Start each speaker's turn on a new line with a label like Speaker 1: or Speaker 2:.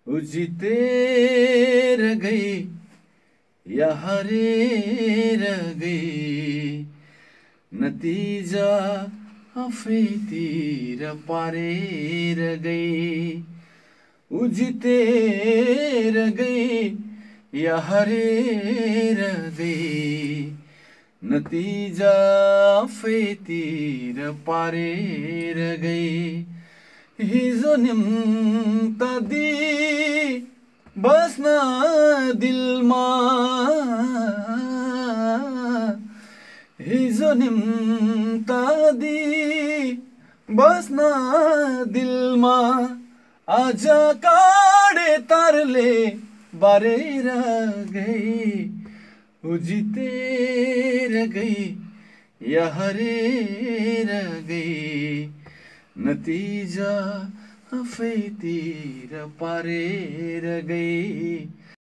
Speaker 1: ऊ जितेर गई या हारेर गई, नतिजा आफैतिर पारेर गई। ऊ जितेर गई या हारेर गई, नतिजा आफैतिर पारेर गई। हिजो निम्ता दी बस्न दिलमा, हिजो निम्ता दी बस्न दिलमा, आज काडे तारले बारेर गई। ऊ जितेर गई या हारेर गई, नतिजा आफैतिर पारेर गई।